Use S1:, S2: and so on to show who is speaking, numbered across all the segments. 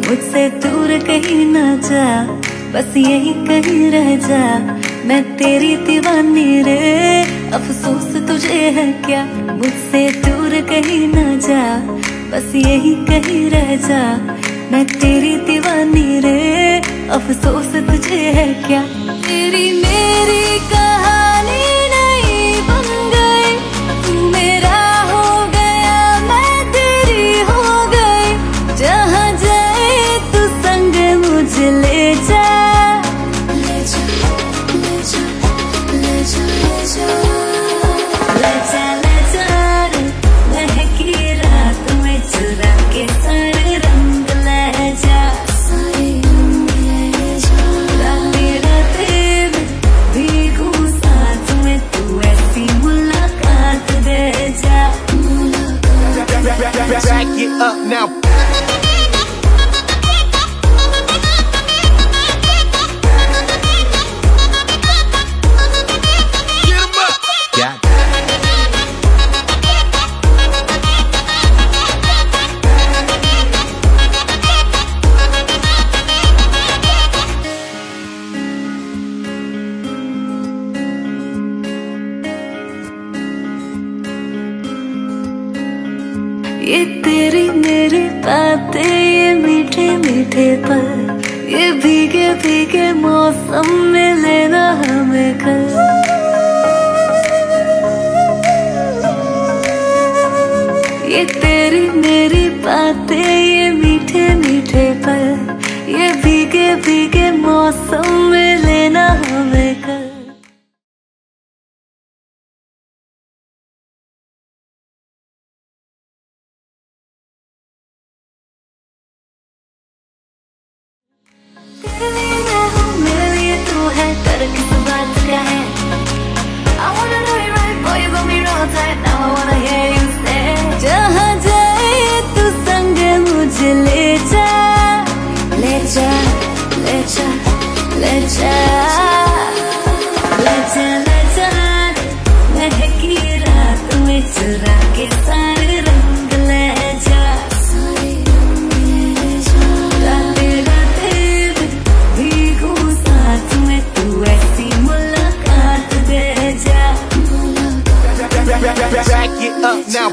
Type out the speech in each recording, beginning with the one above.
S1: मुझसे दूर कहीं ना जा, बस यही कहीं रह जा। मैं तेरी दीवानी रे, अफसोस तुझे है क्या। मुझसे दूर कहीं ना जा, बस यही कहीं रह जा। मैं तेरी दीवानी रे, अफसोस तुझे है क्या। तेरी मेरी कहानी नहीं बन गई, तू मेरा हो गया, मैं तेरी हो गई। जहाँ जाए तू संग मुझे ले जा, ले जा, ले जा, ले जा, ले जा, ले जा, ले जा रे। महकी रात में चुरा के सारे रंग ले जा, सारे रंग ले जा। राते राते में भीगू साथ में, तू ऐसी मुलाकात दे जा, मुलाकात।
S2: Back it up now.
S1: ये तेरी मेरी बातें, ये मीठे मीठे पल, ये भीगे भीगे मौसम में लेना हमें कल। ये तेरी मेरी बातें, ये मीठे मीठे पल, ये भीगे भीगे मौसम में लेना हमें कल। तेरे लिए मैं हूँ, मेरे लिए तू है, डर किस बात का है। I wanna know you right, boy, you got me wrong tight, now I wanna hear you say। जहाँ जाए तू संग मुझे ले जा, ले जा, ले जा, ले जा, ले जा, ले जा। महकी रात में चुरा के सारे रंग ले जा, सारे रंग ले जा। राते राते में भीगू साथ में, तू ऐसी मुलाकात दे जा, मुलाकात।
S2: Back it up now.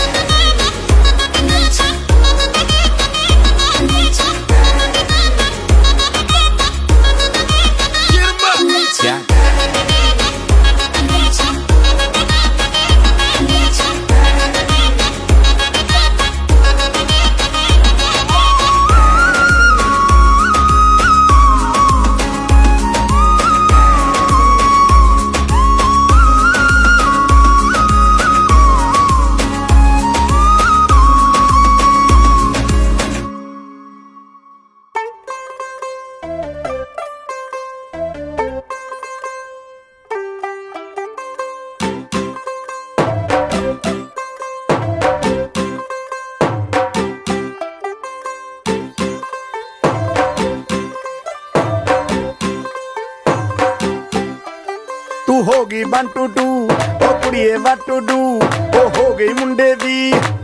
S3: तू होगी 1 2 2 ओ कुड़िए what to do, ओ हो गई मुंडे दी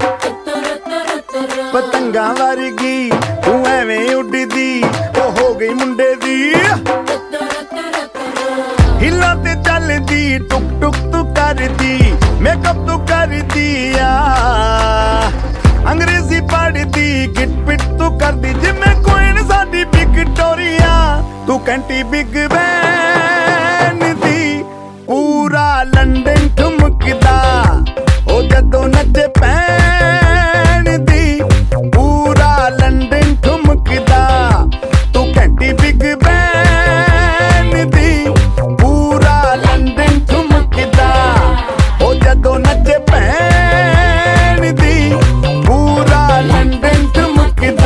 S3: पतंगा वर्गी, तू एवें उड़दी, ओ हो गई मुंडे दी। हिला ते चलदी, टुक टुक तू करदी, मेकअप तू करदी आ। अंग्रेजी पढ़दी, गिट पिट तू करदी, जिमें क्वीन साडी विक्टोरिया। तू कैंटी बिग बैन दी, पूरा लंदन ठुमकदा, ओ जदों नचे पैन दी, पूरा लंदन ठुमकदा। तू कैंटी बिग बैन दी, पूरा लंदन ठुमकदा, ओ जदों नचे पैन दी, पूरा लंदन ठुमकदा।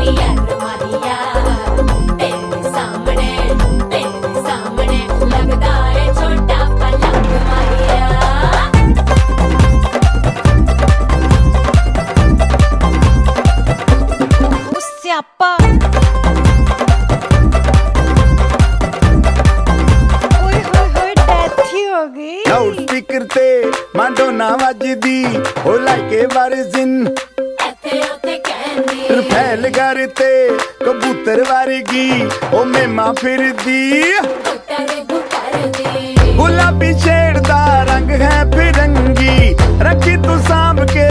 S3: लाउड स्पीकर ते माडोना वजदी ओ लाइक ए वर्जिन रफेल करते कबूतर वर्गी ओ मेमा फिरदी गुलाबी शेड दा रंग है फिरंगी रखी तू सांभ के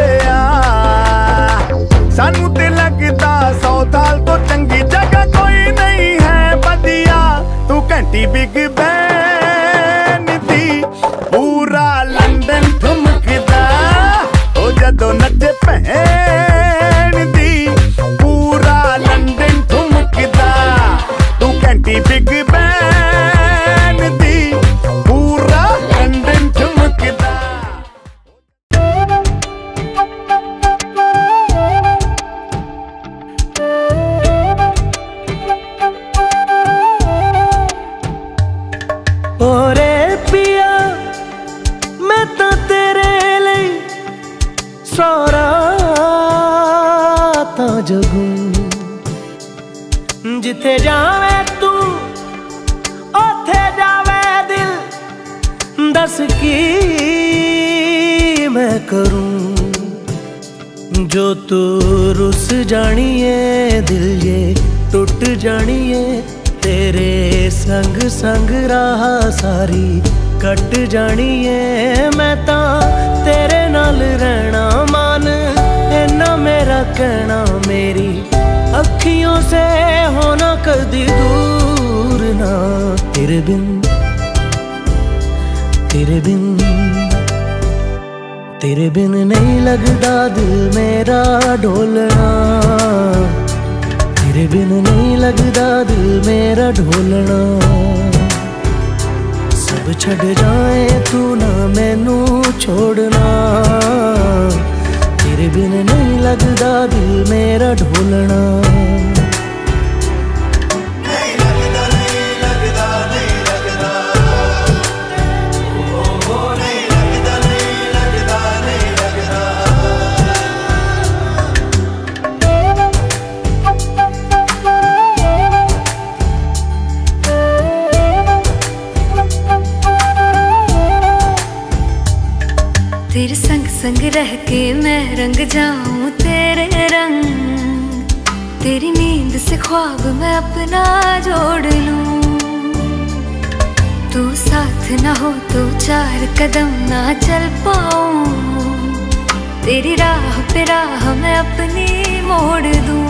S3: सानू ते लगदा 100 साल तो चंगी जगह कोई नहीं है बदिया तू घंटी बिग बैन दी पूरा लंदन ठुमकदा ओ जदों नचे भैन दी पूरा लंदन ठुमकदा तू घंटी बिग बैन दी पूरा लंदन ठुमकदा।
S4: ओरे पिया मैं तो तेरे लिए सारा तो जगू जिथे जावे तू ओथे जावे दिल दस की मैं करूं जो तू रुस जानिए दिल ये टूट जानिए तेरे संग संग राह सारी कट जानिए मैं ता तेरे नाल रहना मान इन्ना मेरा कहना मेरी अखियों से होना कदी दूर ना तेरे बिन नहीं लगदा दिल मेरा ढोलना तेरे बिन नहीं लगदा दिल मेरा ढोलना सब छड़ जाए तू ना मैनू छोड़ना तेरे बिन नहीं लगदा दिल मेरा ढोलना।
S1: तेरे संग संग रह के मैं रंग जाऊं तेरे रंग तेरी नींद से ख्वाब मैं अपना जोड़ लूं तू साथ ना हो तो 4 कदम ना चल पाऊं तेरी राह पे राह मैं अपनी मोड़ दूं।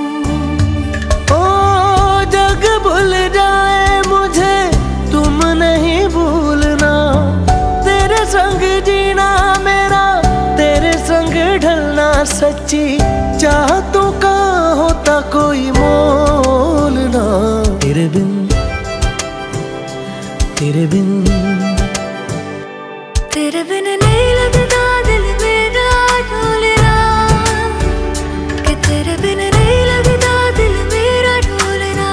S4: ओ जग भूल जाए मुझे तुम नहीं भूलना तेरे संग जीना मेरा तेरे संग ढलना सच्ची चाहतों का होता कोई मोल ना तेरे बिन
S1: नहीं लगदा दिल मेरा ढोलना कि तेरे बिन नहीं लगदा दिल मेरा ढोलना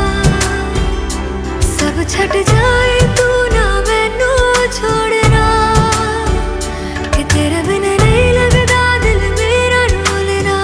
S1: सब छट जाए तू ना मैनू छोड़ना कि तेरे बिन नहीं लगदा दिल मेरा ढोलना।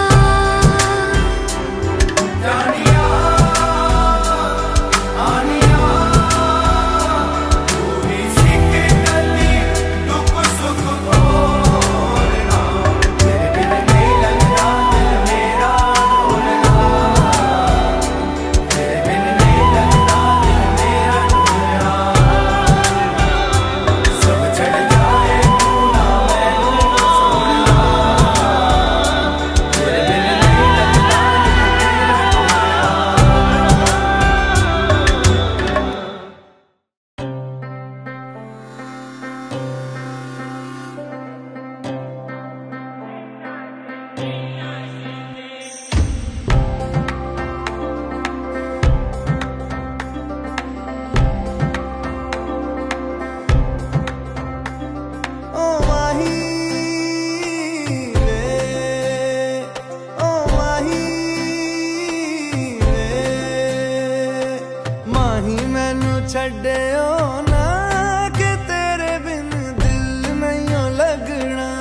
S4: छड्डियो ना कि तेरे बिन दिल नहीं लगना।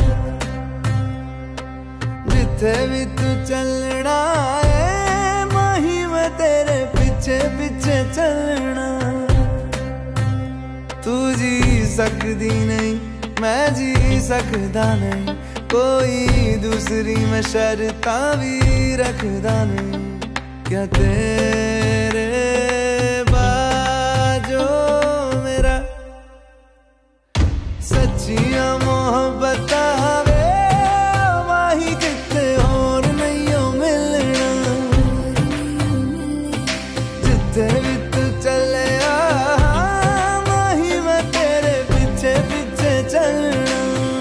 S4: जिथे भी तू चलना है माही मैं तेरे पीछे पीछे चलना। तू जी सकदी नहीं मैं जी सकदा नहीं, कोई दूसरी मैं शर्तां भी रखदा नहीं। क्या तेरे बाजो मेरा सच्चियां मोहब्बत वे माही किते होर नहीं हो मिलना। जिथे भी तू चले माही मैं तेरे पीछे पीछे चलना।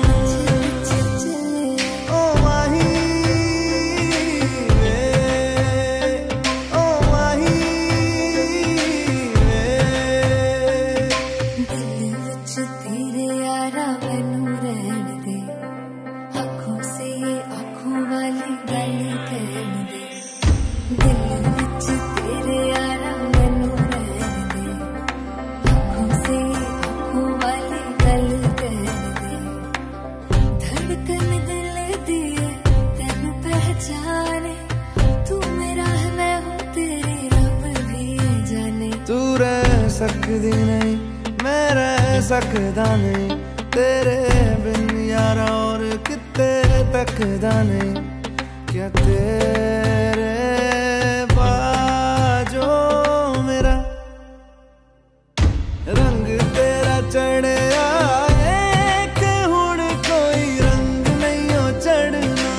S4: सकदी नहीं मैं रह सकदा नहीं, तेरे बिन यारा और किते तकदा नहीं। क्या तेरे बाजो मेरा रंग तेरा चढ़िया कि हुण कोई रंग नहीं हो चढ़ना।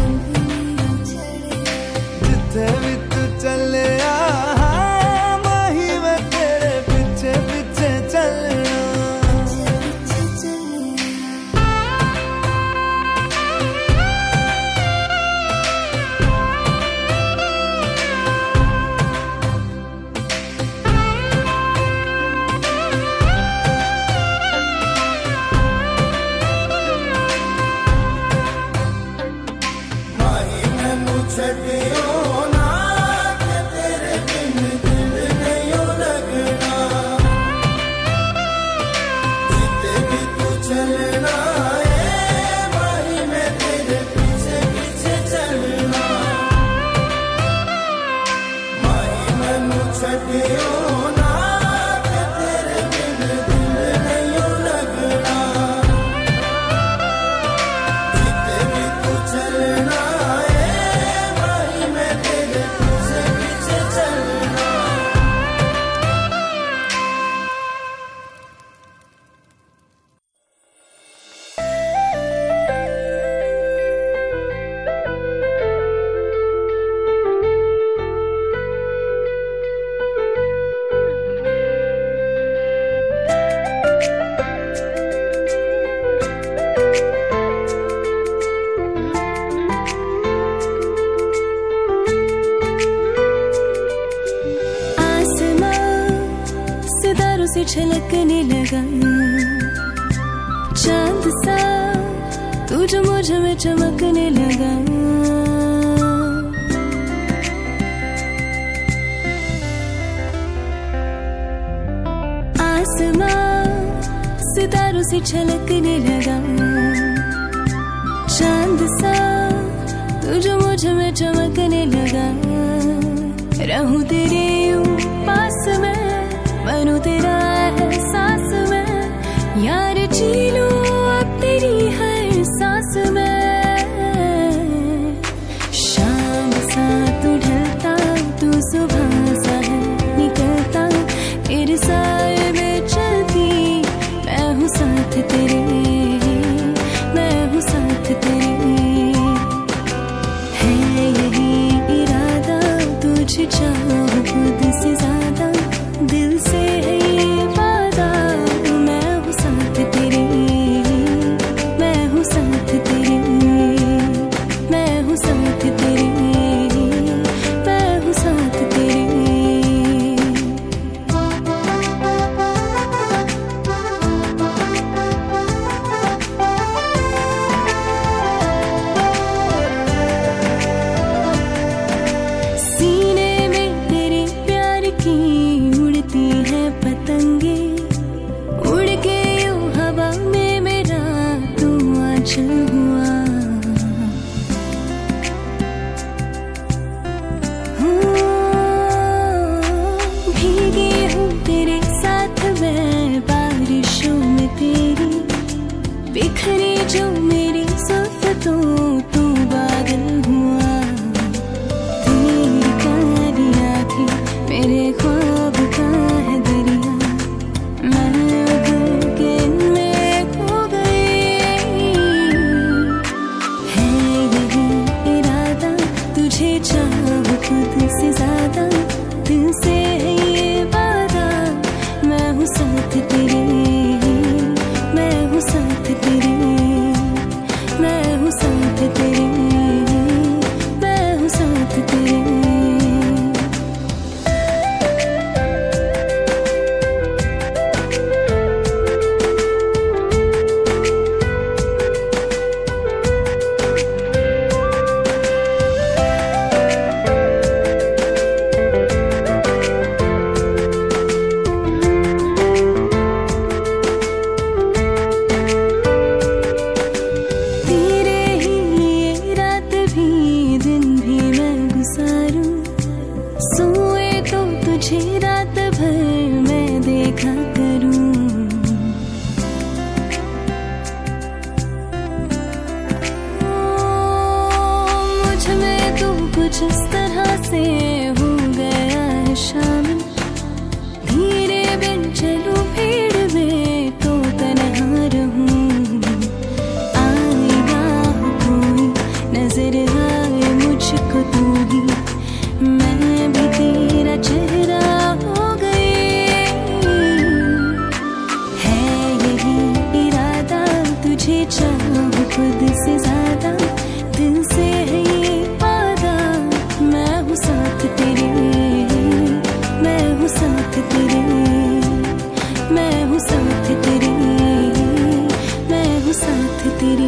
S4: जिथे भी तू चले
S1: छलकने लगा चांद सा तू जो मुझ में चमकने लगा। आसमां सितारों से छलकने लगा चांद सा तू जो मुझ में चमकने लगा। रहूं तेरे यूं पास में बनूं तेरा एहसास में, यार जी लूं अब तेरी हर सांस में। शाम सा तू ढलता तू सुबह सा है निकलता, तेरे साए में चलती मैं हूँ साथ तेरे, मैं हूँ साथ तेरे। है यही इरादा तुझे चाहूं पहरी जो मेरी जुल्फ तो तू पागल हुआ। तेरी कारी आँखें मेरे ख्वाब का है दरिया, मैं उतर के इनमें खो गई। है यही इरादा तुझे चाहूं खुद से ज्यादा, दिल से है ये वादा, मैं हूँ साथ तेरे, मैं हूँ साथ तेरे, मैं हूँ साथ तेरे, मैं हूँ साथ तेरे। तेरे ही लिए रात भी दिन भी मैं गुजारूं, सोए तो तुझे रात भर मैं देखा करूं। मुझ में तू कुछ इस तरह से हो गया है शामिल, धीरे बिन चलूं भीड़ में तो तन्हा रहूं। आएगा कोई नजर आए मुझको तू ही, मैं भी तेरा चेहरा हो गई। है यही इरादा तुझे चाहूं खुद से ज्यादा, दिल से है ये वादा, मैं हूँ साथ तेरे, मैं हूँ साथ तेरे, मैं हूँ साथ तेरे, मैं हूँ साथ तेरे।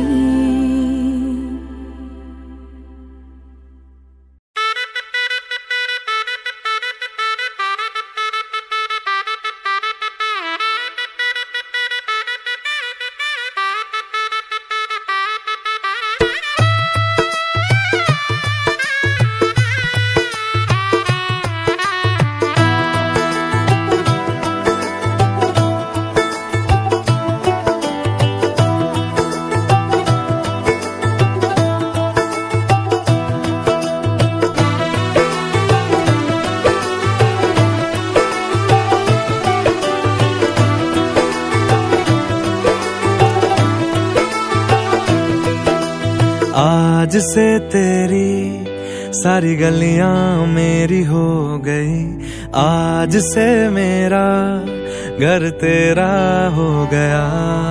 S4: आज से तेरी सारी गलियां मेरी हो गई, आज से मेरा घर तेरा हो गया।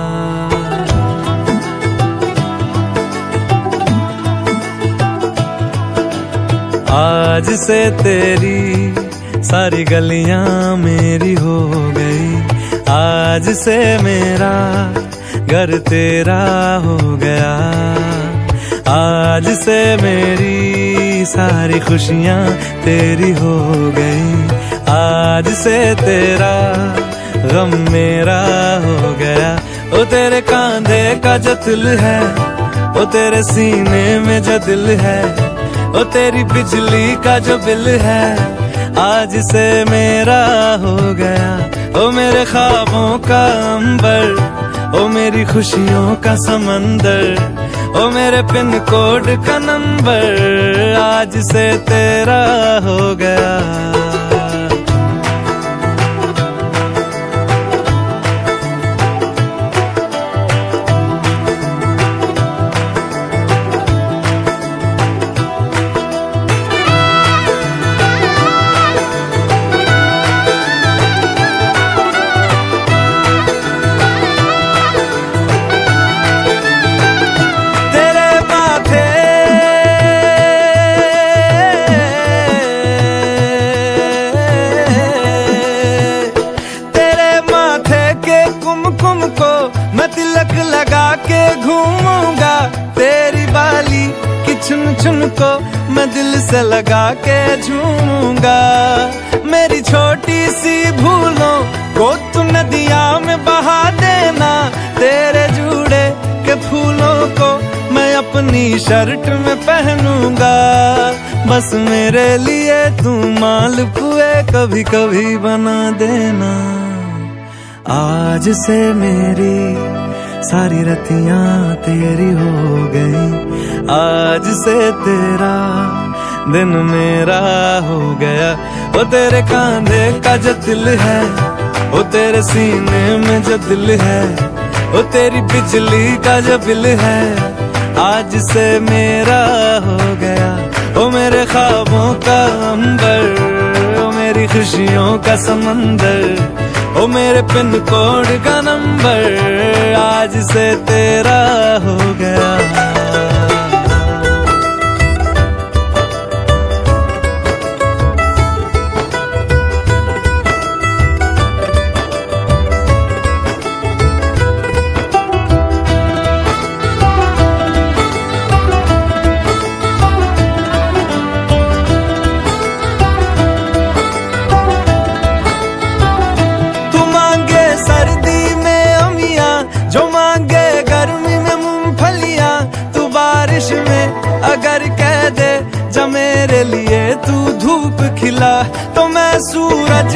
S4: आज से तेरी सारी गलियां मेरी हो गई, आज से मेरा घर तेरा हो गया। आज से मेरी सारी खुशियां तेरी हो गई, आज से तेरा गम मेरा हो गया। ओ तेरे कांधे का जो दिल है, ओ तेरे सीने में जो दिल है, ओ तेरी बिजली का जो बिल है, आज से मेरा हो गया। ओ मेरे ख्वाबों का अंबर, ओ मेरी खुशियों का समंदर, ओ मेरे पिन कोड का नंबर, आज से तेरा हो गया। चुन को मैं दिल से लगा के झूमूंगा। मेरी छोटी सी भूलों को तू नदिया में बहा देना, तेरे जुड़े के फूलों को मैं अपनी शर्ट में पहनूंगा। बस मेरे लिए तू मालपुए कभी कभी बना देना। आज से मेरी सारी रतियां तेरी हो गई। आज से तेरा दिन मेरा हो गया। वो तेरे कांधे का जो दिल है, वो तेरे सीने में जो दिल है, वो तेरी बिजली का जो बिल है, आज से मेरा हो गया। वो मेरे ख्वाबों का अंबर, वो मेरी खुशियों का समंदर, वो मेरे पिन कोड का नंबर, आज से तेरा हो गया। अगर कह दे जा मेरे लिए तू धूप खिला, तो मैं सूरज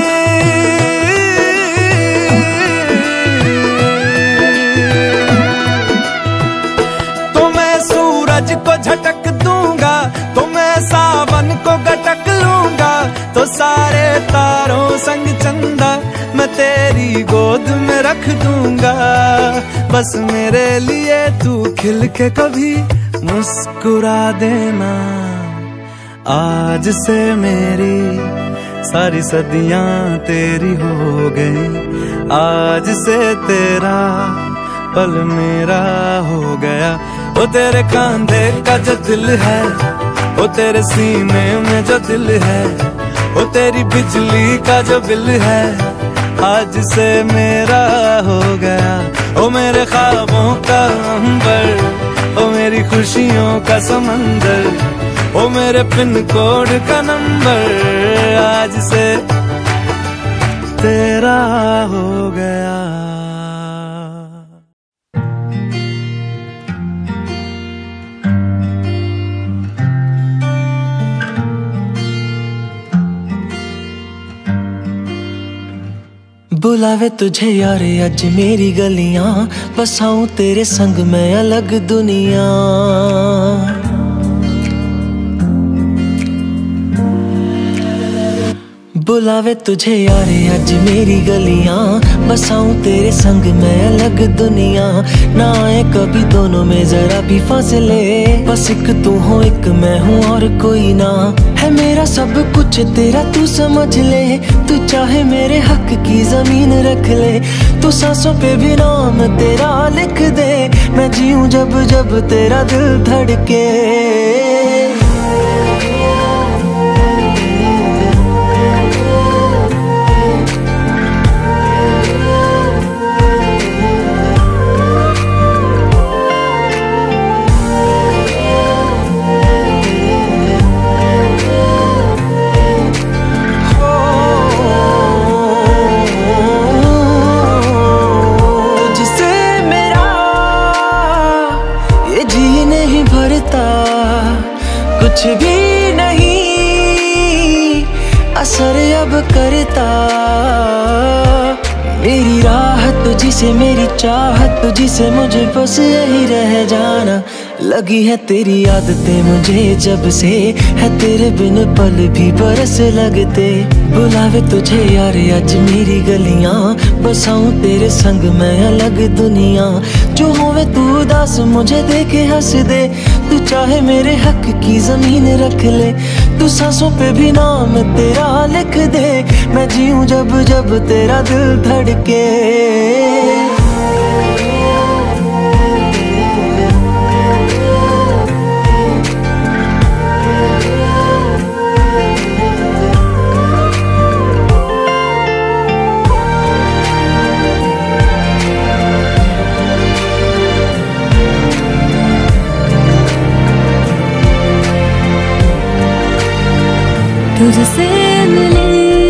S4: को झटक दूंगा, तो मैं सावन को गटक लूंगा, तो सारे तारों संग चंदा मैं तेरी गोद में रख दूंगा। बस मेरे लिए तू खिल के कभी मुस्कुरा देना। आज से मेरी सारी सदियां तेरी हो गई। आज से तेरा पल मेरा हो गया। वो तेरे कांधे का जो दिल है, वो तेरे सीने में जो दिल है, वो तेरी बिजली का जो बिल है, आज से मेरा हो गया। ओ मेरे ख्वाबों का अंबर, ओ मेरी खुशियों का समंदर, ओ मेरे पिन कोड का नंबर, आज से तेरा हो गया।
S5: बुलावे तुझे यारे अज मेरी गलियां, बसाऊं तेरे संग मैं अलग दुनिया। बुलावे तुझे यारे अज मेरी गलियां, बसाऊं तेरे संग मैं अलग दुनिया। ना आए कभी दोनों में जरा भी फासले, बस एक तू हो एक मैं हूँ और कोई ना। है मेरा सब कुछ तेरा तू समझ ले, तू चाहे मेरे हक की जमीन रख ले। तू सांसों पे भी नाम तेरा लिख दे, मैं जीऊं जब जब तेरा दिल धड़के। कुछ भी नहीं असर अब करता, मेरी राह तुझी से मेरी चाहत तुझी से, मुझे बस यही रह जाना। लगी है तेरी आदतें मुझे जब से, है तेरे बिन पल भी बरस लगते। बुलावे तुझे यार आज मेरी गलियां, बसाऊं तेरे संग मैं अलग दुनिया। जो होवे तू उदास मुझे देखे हंस दे, तू चाहे मेरे हक की जमीन रख ले। तू सांसों पे भी नाम तेरा लिख दे, मैं जीऊं जब जब तेरा दिल धड़के।
S1: तुझसे मिले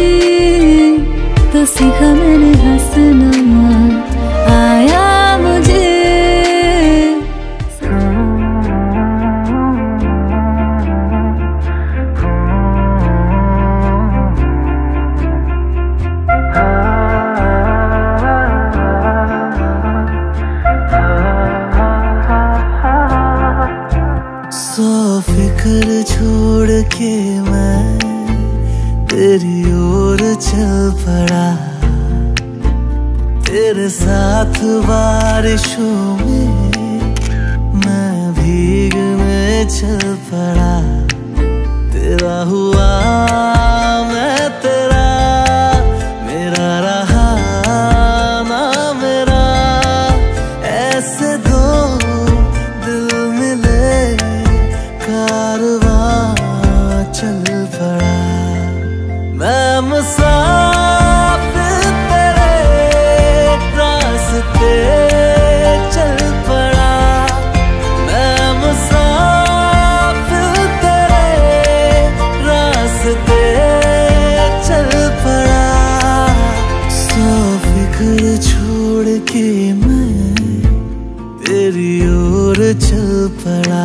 S1: तो सीखा मैंने हंसना, आया मुझे
S5: चल पड़ा, तेरे साथ बारिशों में मैं भीगने चल पड़ा। तेरा हुआ मैं तेरा, मेरा रहा ना मेरा, ऐसे दो दिल मिले कारवां चल पड़ा। मैं मुसाफिर तेरे रास्ते चल पड़ा, मैं मुसाफिर तेरे रास्ते चल पड़ा। सौ फिक्र छोड़ के मैं तेरी ओर चल पड़ा।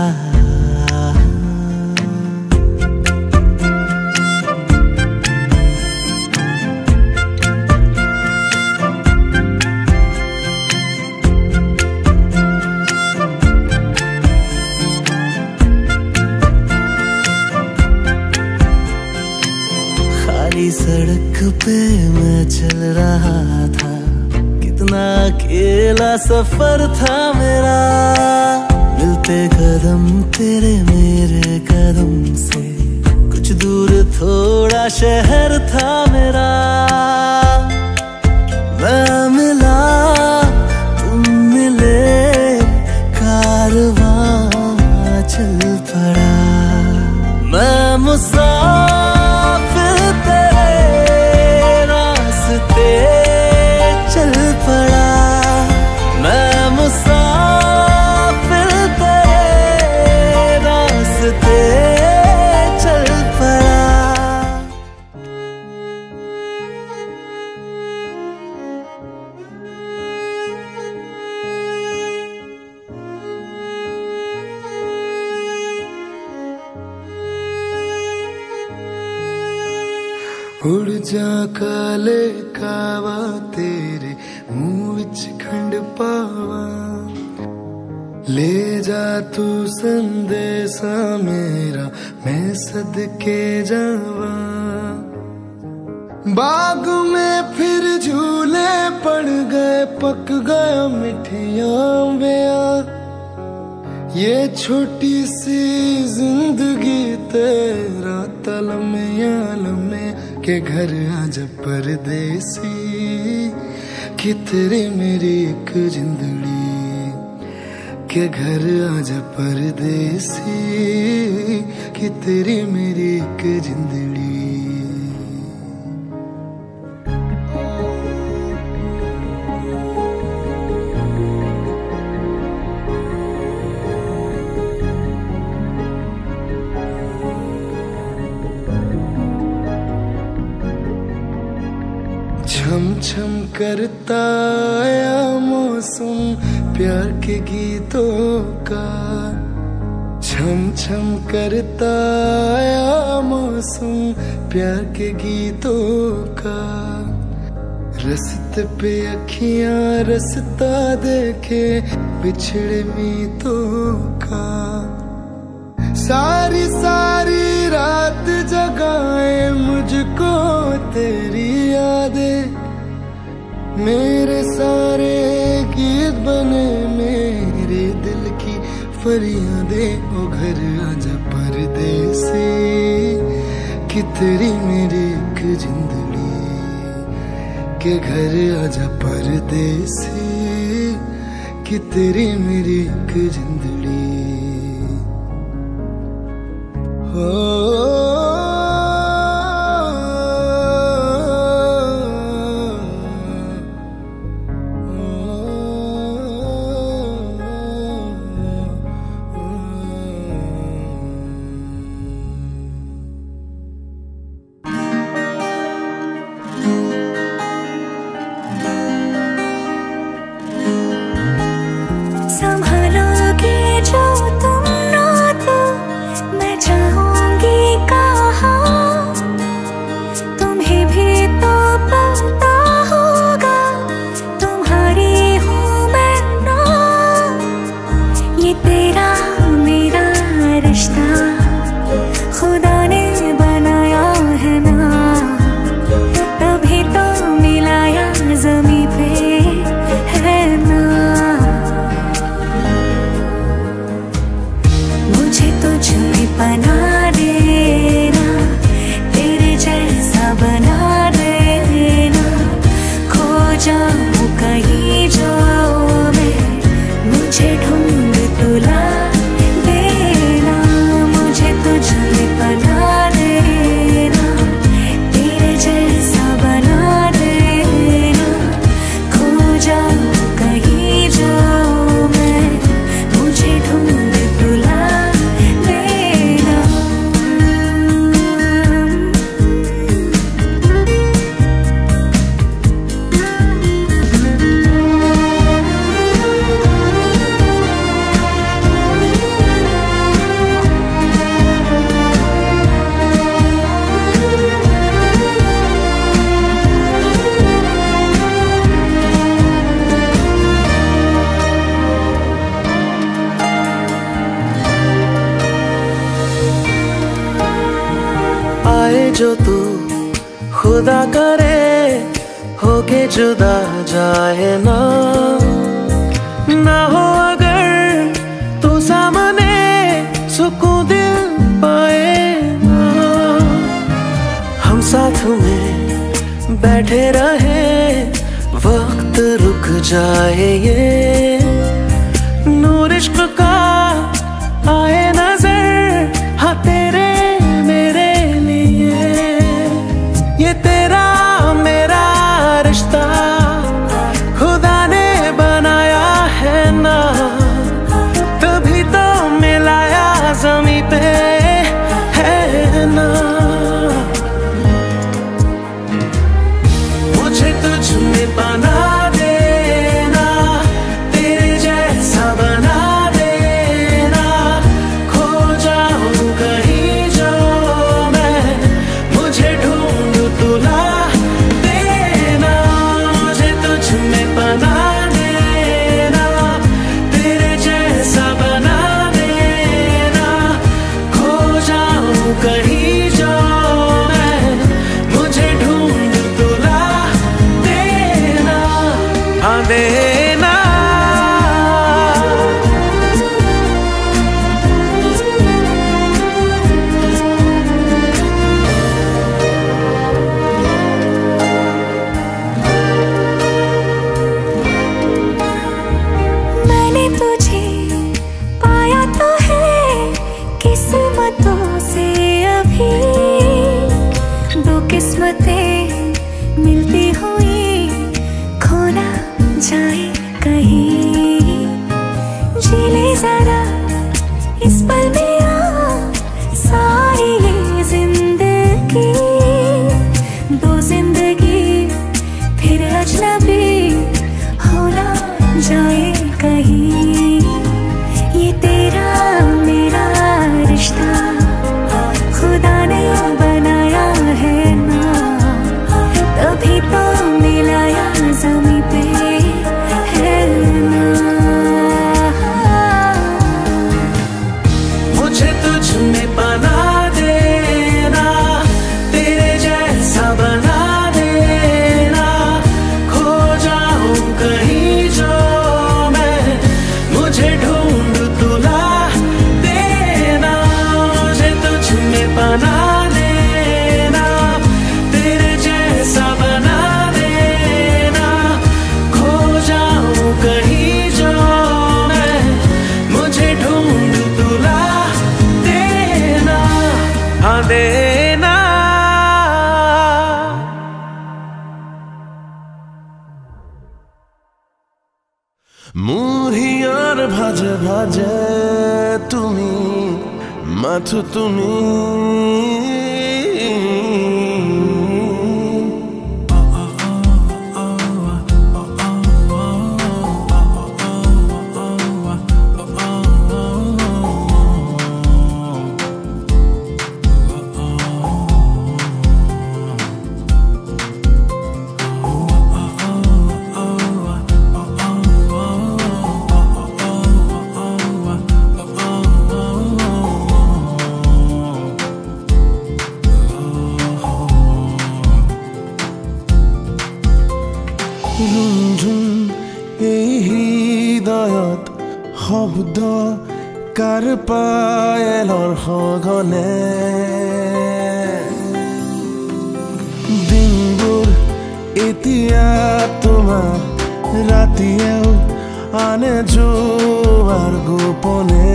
S5: सड़क पे मैं चल रहा था, कितना अकेला सफर था मेरा। मिलते कदम तेरे मेरे कदम से, कुछ दूर थोड़ा शहर था मेरा। मैं मिला तुम मिले, कारवां चल पड़ा। मैं मुसाफिर चल पड़ा, मैं मुसाफिर तेरे रास्ते चल पड़ा।
S6: उड़ जा काले कावा तेरे मुंह विच खंड पावा, ले जा तू संदेशा मेरा मैं सदके जावा। बाग में फिर झूले पड़ गए, पक गया मिठियां बेया। ये छोटी सी जिंदगी तेरा तलमे लम्हे के घर आजा परदेसी, कि तेरी मेरी एक जिंदड़ी के घर आजा परदेसी, कि तेरी मेरी एक जिंदड़ी। छम छम करता आया मौसम प्यार के गीतों का, छम छम करता आया मौसम प्यार के गीतों का। रस्ते पे अखियां रस्ता देखे बिछड़े मीतों का। सारी सारी रात जगाए मुझको तेरी यादें, मेरे सारे गीत बने मेरे दिल की फरियादें। ओ घर आजा परदेसी, कि तेरी मेरी एक जिंदड़ी के घर आजा परदेसी, कि तेरी मेरी एक जिंदड़ी। हो
S1: संभालोगे जो तुम ना तो मैं चाहूंगी।
S5: चाहे जो तू खुदा करे होके जुदा जाए ना हो अगर तू सामने सुकून दिल पाए ना। हम साथ में बैठे रहे वक्त रुक जाए ये नूर इश्क का आए नजर हाँ तेरे मेरे लिए। ये तेरा मेरा रिश्ता खुदा ने बनाया है ना तभी तो मिलाया ज़मीं पे है ना। मुझे तुझ में बना देना तेरे जैसा बना देना खो जाऊं कहीं जो मैं मुझे ढूंढ तुला देना। मुझे तुझ में बना देना तेरे जैसा बना देना खो जाऊं कहीं जो मैं मुझे ढूंढ तुला देना हाँ देना।
S1: मैंने तुझे पाया तो है किस्मतों से अभी दो किस्मतें मिलती हुई खो ना जाए कहीं। जी ले जरा इस पल में आ सारी ये जिंदगी दो जिंदगी फिर अजनबी हो ना जाए कहीं। ये तेरा मेरा रिश्ता खुदा ने बनाया है ना तभी तो मिलाया ज़मीं पे है ना।
S5: मुझे तुझ में बना देना तेरे जैसा बना देना खो जाऊं कहीं जो मैं मुझे ढूंढ तुला देना। मुझे तुझ में बना देना तेरे जैसा बना देना खो जाऊं कहीं जो मैं मुझे ढूंढ तुला देना हाँ देना।
S6: মুহিয়ার ভাজে ভাজে তুমি মাথো তুমি ঝুনঝুন এই হৃদয়ত শব্দ কাৰ পায়েলৰ সঘনে দিনবোৰ এতিয়া তোমাৰ ৰাতিয়েও আনে যোৱাৰ গোপনে।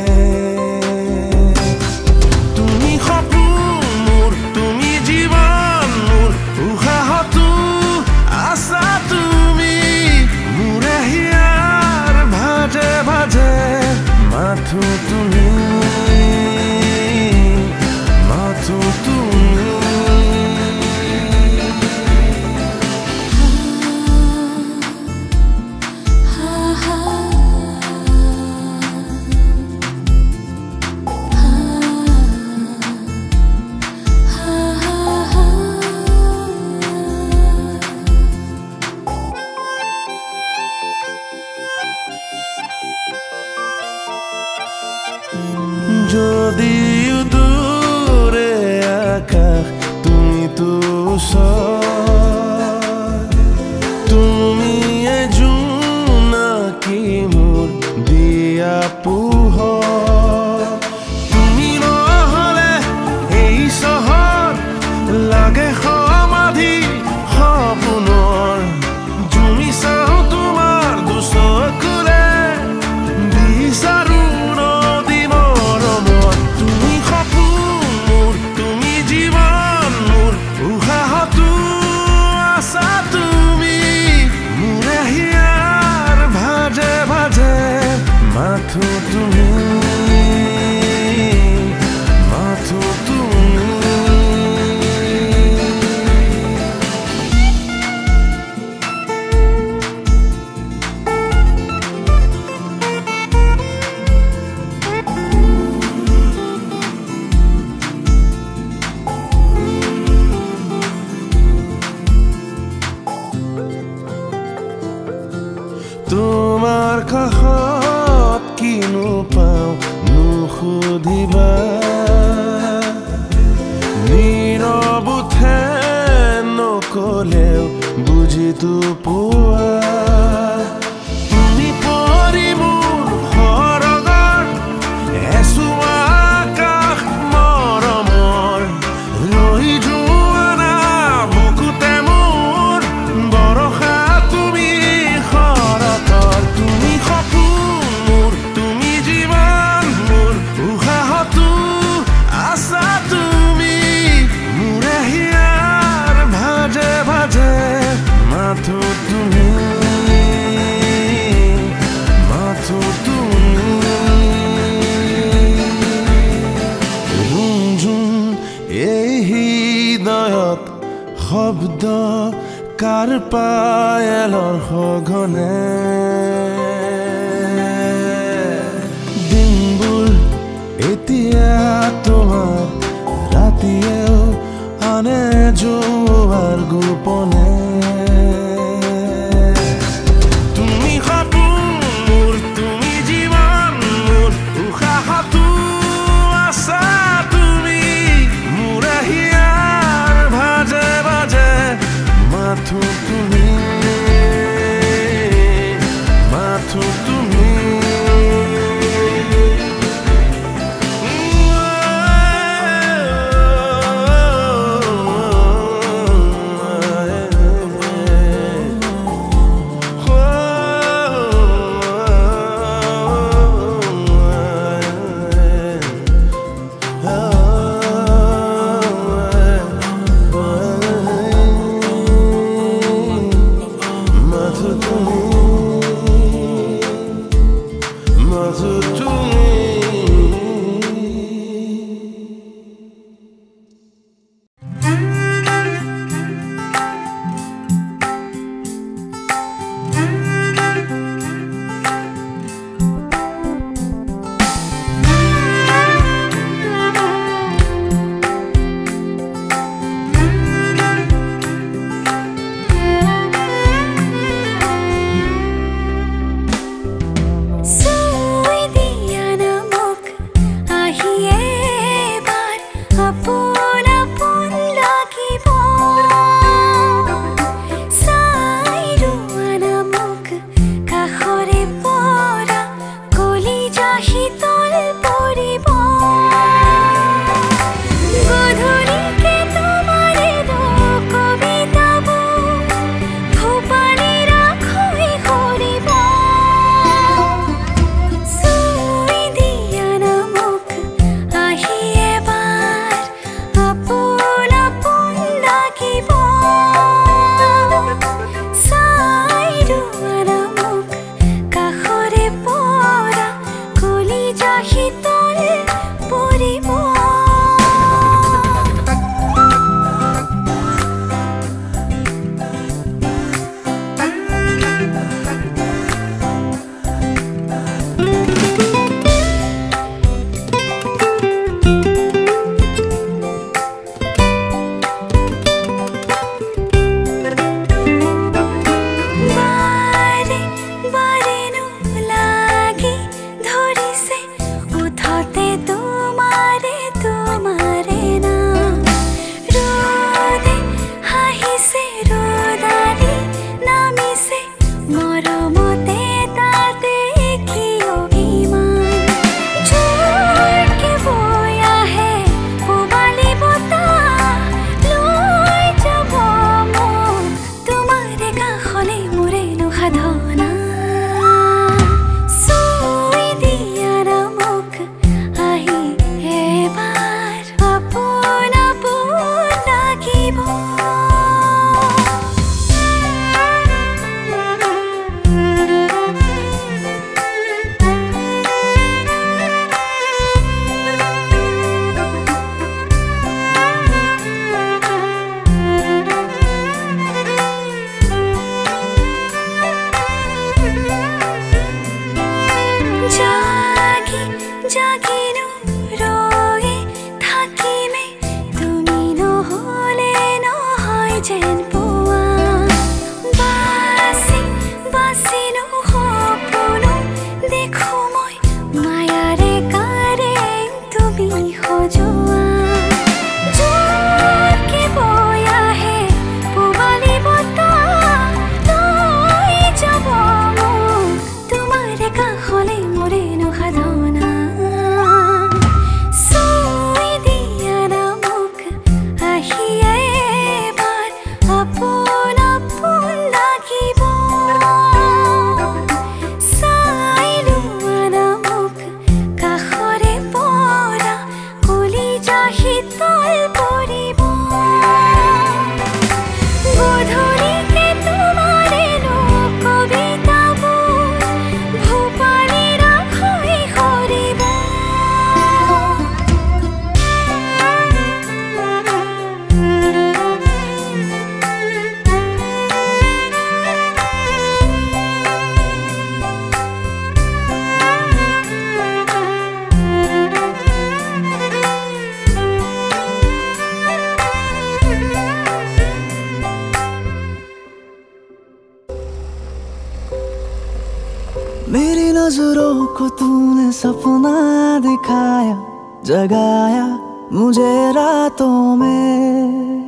S6: তুমি সপোন মোৰ তুমি জীৱন মোৰ উশাহতো আছা তুমি মোৰে হিয়াৰ ভাজে ভাজে মাথো তুমি মাথো তুমি। তো তুমি জোনাকী মোৰ দিয়া পোহৰ তুমি নহলে এই চহৰ লাগে সমাধি সপোনৰ জুমি চাওঁ তোমাৰ দুচকুৰে বিচাৰো নদী মৰমত তুমি সপোন মোৰ তুমি জীৱন মোৰ উশাহতো আছা তুমি মোৰে হিয়াৰ ভাজে ভাজে মাথো তুমি মাথো তুমি তোমাৰ কাষত কিনো পাওঁ নুসুধিবা নীৰৱতে নকলেও বুজিতো পোৱা তুমি পৰি মোৰ সৰগৰ এচুৱা আকাশ মৰমৰ লৈ যোৱা না বুকুতে মোৰ বৰষা তুমি তুমি সপোন মোৰ তুমি জীৱন মোৰ উশাহতো আছা তুমি মোৰে হিয়াৰ ভাজে ভাজে মাথো তুমি মাথো তুমি ৰুমঝুম এই হৃদয়ত শব্দ কাৰ পায়েলৰ সঘনে দিনবোৰ এতিয়া তোমাৰ ৰাতিয়েও আনে জোৱাৰ গোপনে তুমি সপোন মোৰ তুমি জীৱন মোৰ উশাহতো আছা তুমি মোৰে হিয়াৰ ভাজে ভাজে মাথো তুমি মাথো তুমি
S5: मेरी नजरों को तूने सपना दिखाया, जगाया मुझे रातों में।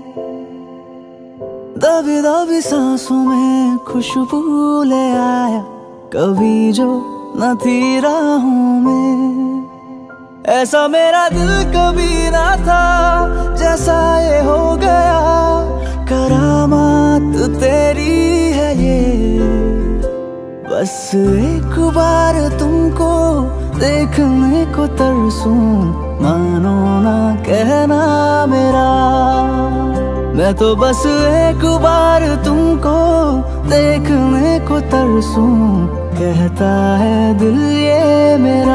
S5: दबी दबी सांसों में खुशबू ले आया, कभी जो न थी राहों में। ऐसा मेरा दिल कभी ना था, जैसा ये हो गया। करामात तेरी है ये, बस एक बार तुमको देखने को तरसूं, मानो ना कहना मेरा। मैं तो बस एक बार तुमको देखने को तरसूं, कहता है दिल ये मेरा।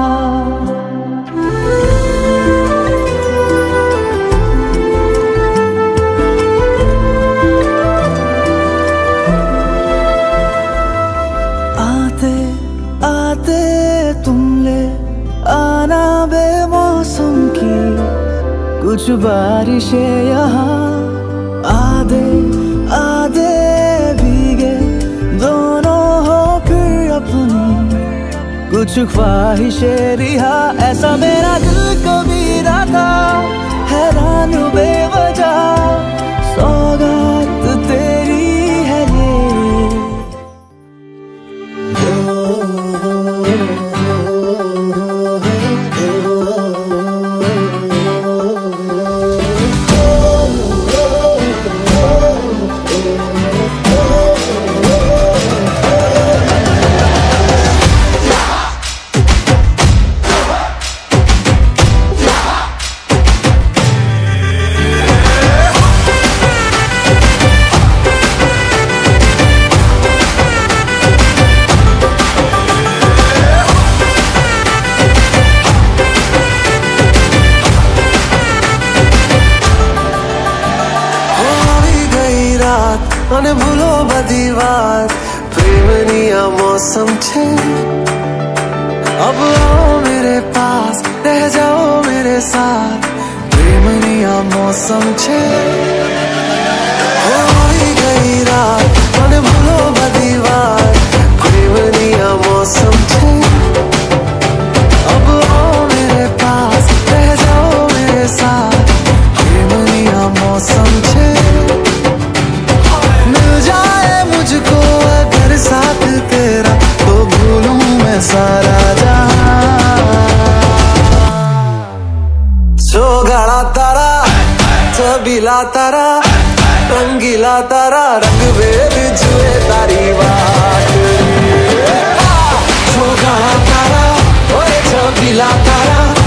S5: आते आते तुम ले आना बेमौसम की कुछ बारिशें यहाँ, आधे आधे भीगे दोनों हो फिर अपनी कुछ ख्वाहिशें रिहा। ऐसा मेरा दिल कभी ना था, हैरान बेवजह सौगात तेरी है ये।
S7: મને ભૂલો બધી વાત, પ્રેમની આ મૌસમ છે। अब आओ मेरे पास, रह जाओ मेरे साथ, प्रेमनी आ मौसम छे। होई गई रात, મને ભૂલો બધી વાત, प्रेमनी आ मौसम छे। अब आओ मेरे पास, रह जाओ मेरे साथ, प्रेमनी आ मौसम छे। मिल जाए मुझको अगर साथ तेरा, तो भूलूं मैं सारा जहां। सोगाड़ा तारा, छबीला तारा, रंगीला तारा, रंग बेर जुए तारी बात। सोगाड़ा तारा, ओए छबीला तारा,